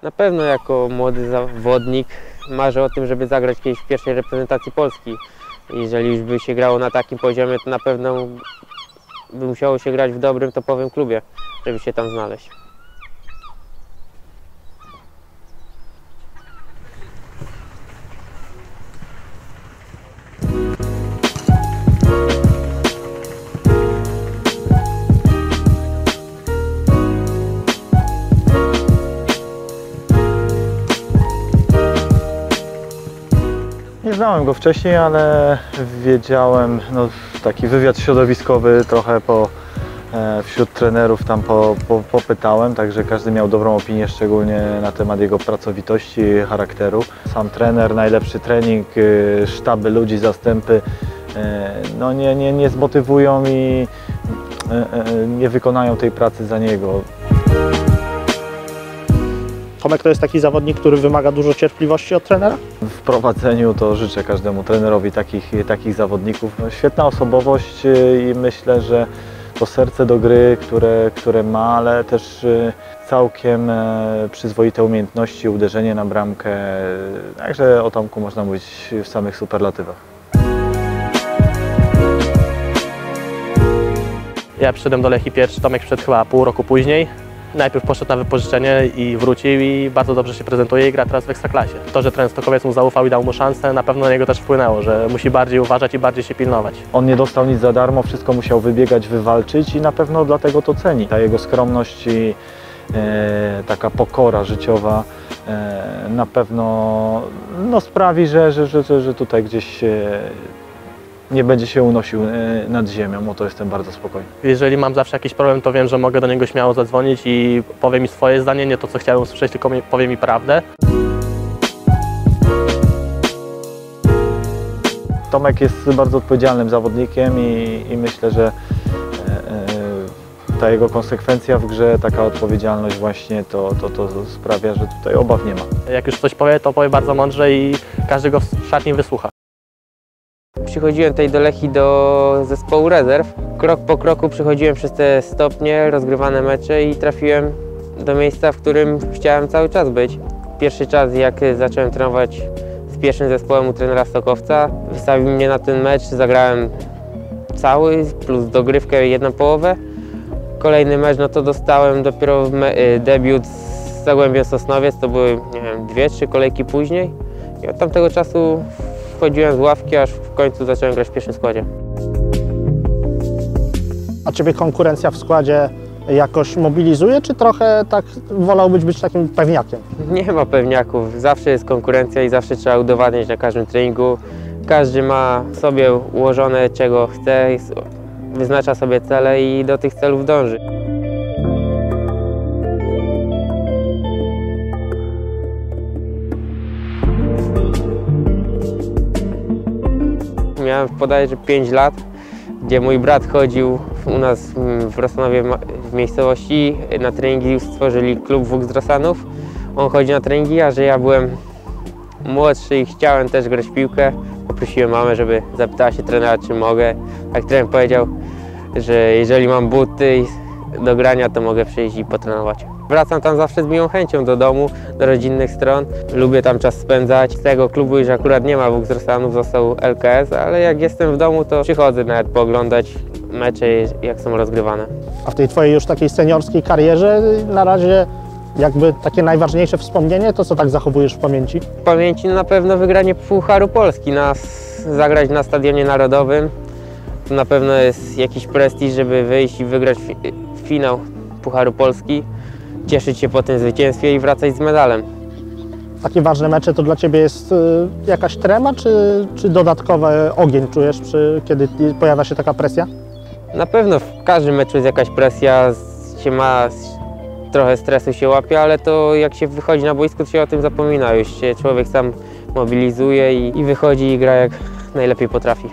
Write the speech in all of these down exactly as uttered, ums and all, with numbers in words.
Na pewno jako młody zawodnik marzę o tym, żeby zagrać kiedyś w pierwszej reprezentacji Polski. Jeżeli już by się grało na takim poziomie, to na pewno by musiało się grać w dobrym, topowym klubie, żeby się tam znaleźć. Nie znałem go wcześniej, ale wiedziałem, no, taki wywiad środowiskowy trochę po, e, wśród trenerów tam po, po, popytałem, także każdy miał dobrą opinię, szczególnie na temat jego pracowitości, charakteru. Sam trener, najlepszy trening, e, sztaby ludzi, zastępy e, no, nie, nie, nie zmotywują i e, e, nie wykonają tej pracy za niego. Tomek to jest taki zawodnik, który wymaga dużo cierpliwości od trenera? W prowadzeniu to życzę każdemu trenerowi takich, takich zawodników. Świetna osobowość i myślę, że to serce do gry, które, które ma, ale też całkiem przyzwoite umiejętności, uderzenie na bramkę. Także o Tomku można mówić w samych superlatywach. Ja przyszedłem do Lechii pierwszy, Tomek przyszedł chyba pół roku później. Najpierw poszedł na wypożyczenie i wrócił i bardzo dobrze się prezentuje i gra teraz w Ekstraklasie. To, że trener Stokowiec mu zaufał i dał mu szansę, na pewno na niego też wpłynęło, że musi bardziej uważać i bardziej się pilnować. On nie dostał nic za darmo, wszystko musiał wybiegać, wywalczyć i na pewno dlatego to ceni. Ta jego skromność i e, taka pokora życiowa e, na pewno no, sprawi, że, że, że, że tutaj gdzieś e, nie będzie się unosił nad ziemią, o to jestem bardzo spokojny. Jeżeli mam zawsze jakiś problem, to wiem, że mogę do niego śmiało zadzwonić i powie mi swoje zdanie, nie to, co chciałem usłyszeć, tylko powie mi prawdę. Tomek jest bardzo odpowiedzialnym zawodnikiem i, i myślę, że e, ta jego konsekwencja w grze, taka odpowiedzialność właśnie to, to, to sprawia, że tutaj obaw nie ma. Jak już coś powie, to powie bardzo mądrze i każdy go w szatni wysłucha. Przychodziłem tutaj do Lechii do zespołu rezerw. Krok po kroku przechodziłem przez te stopnie, rozgrywane mecze i trafiłem do miejsca, w którym chciałem cały czas być. Pierwszy czas, jak zacząłem trenować z pierwszym zespołem u trenera Stokowca, wystawił mnie na ten mecz, zagrałem cały, plus dogrywkę jedną połowę. Kolejny mecz, no to dostałem dopiero debiut z Zagłębiem Sosnowiec, to były, nie wiem, dwie, trzy kolejki później. I od tamtego czasu wchodziłem z ławki, aż w końcu zacząłem grać w pierwszym składzie. A Ciebie konkurencja w składzie jakoś mobilizuje, czy trochę tak wolałbyś być takim pewniakiem? Nie ma pewniaków, zawsze jest konkurencja i zawsze trzeba udowadniać na każdym treningu. Każdy ma sobie ułożone, czego chce, wyznacza sobie cele i do tych celów dąży. Miałem bodajże pięć lat, gdzie mój brat chodził u nas w Rosanowie w miejscowości na treningi, stworzyli klub Wuxdrosanów. On chodzi na treningi, a że ja byłem młodszy i chciałem też grać w piłkę, poprosiłem mamę, żeby zapytała się trenera, czy mogę. Jak trener powiedział, że jeżeli mam buty do grania, to mogę przyjść i potrenować. Wracam tam zawsze z miłą chęcią do domu, do rodzinnych stron. Lubię tam czas spędzać. Z tego klubu już akurat nie ma Wuxdrosanów, został L K S, ale jak jestem w domu, to przychodzę nawet pooglądać mecze, jak są rozgrywane. A w tej Twojej już takiej seniorskiej karierze na razie jakby takie najważniejsze wspomnienie, to co tak zachowujesz w pamięci? W pamięci na pewno wygranie Pucharu Polski, na, zagrać na Stadionie Narodowym. To na pewno jest jakiś prestiż, żeby wyjść i wygrać fi finał Pucharu Polski, cieszyć się po tym zwycięstwie i wracać z medalem. Takie ważne mecze to dla Ciebie jest y, jakaś trema, czy, czy dodatkowy ogień czujesz, przy, kiedy pojawia się taka presja? Na pewno w każdym meczu jest jakaś presja, się ma, trochę stresu się łapie, ale to jak się wychodzi na boisko, to się o tym zapomina. Już się człowiek sam mobilizuje i, i wychodzi i gra jak najlepiej potrafi.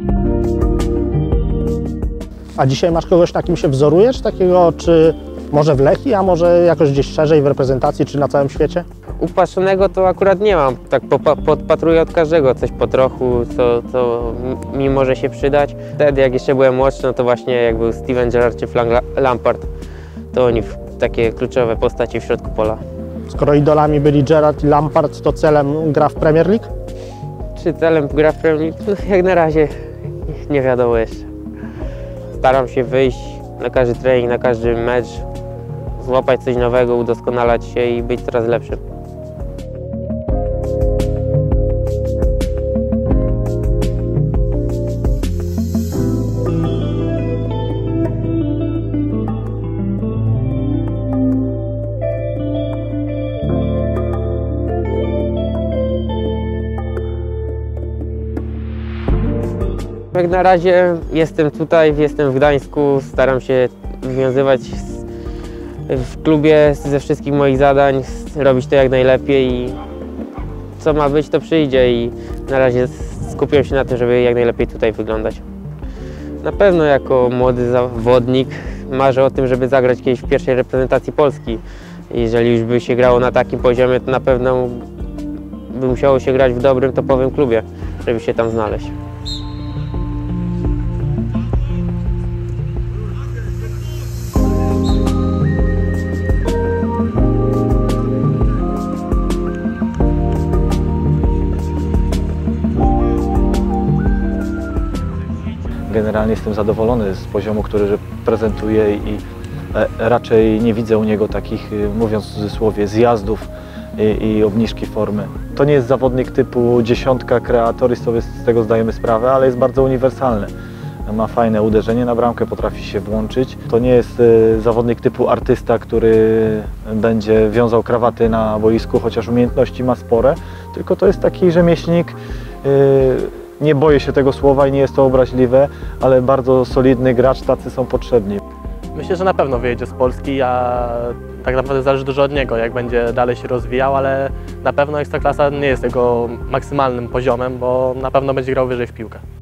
A dzisiaj masz kogoś, na kim się wzorujesz? Takiego, czy może w Lechii, a może jakoś gdzieś szerzej w reprezentacji, czy na całym świecie? Upatrzonego to akurat nie mam. Tak podpatruję od każdego coś po trochu, co, co mi może się przydać. Wtedy, jak jeszcze byłem młodszy, no to właśnie jak był Steven Gerrard czy Frank Lampard, to oni takie kluczowe postacie w środku pola. Skoro idolami byli Gerrard i Lampard, to celem gra w Premier League? Czy celem gra w Premier League? No, jak na razie nie wiadomo jeszcze. Staram się wyjść na każdy trening, na każdy mecz, złapać coś nowego, udoskonalać się i być coraz lepszym. Jak na razie jestem tutaj, jestem w Gdańsku, staram się wywiązywać w klubie ze wszystkich moich zadań, robić to jak najlepiej i co ma być, to przyjdzie i na razie skupiam się na tym, żeby jak najlepiej tutaj wyglądać. Na pewno jako młody zawodnik marzę o tym, żeby zagrać kiedyś w pierwszej reprezentacji Polski. Jeżeli już by się grało na takim poziomie, to na pewno by musiało się grać w dobrym, topowym klubie, żeby się tam znaleźć. Generalnie jestem zadowolony z poziomu, który prezentuje i raczej nie widzę u niego takich, mówiąc w cudzysłowie, zjazdów i, i obniżki formy. To nie jest zawodnik typu dziesiątka, kreator i sobie z tego zdajemy sprawę, ale jest bardzo uniwersalny. Ma fajne uderzenie na bramkę, potrafi się włączyć. To nie jest zawodnik typu artysta, który będzie wiązał krawaty na boisku, chociaż umiejętności ma spore, tylko to jest taki rzemieślnik. Nie boję się tego słowa i nie jest to obraźliwe, ale bardzo solidny gracz, tacy są potrzebni. Myślę, że na pewno wyjedzie z Polski, a tak naprawdę zależy dużo od niego, jak będzie dalej się rozwijał, ale na pewno Ekstraklasa nie jest jego maksymalnym poziomem, bo na pewno będzie grał wyżej w piłkę.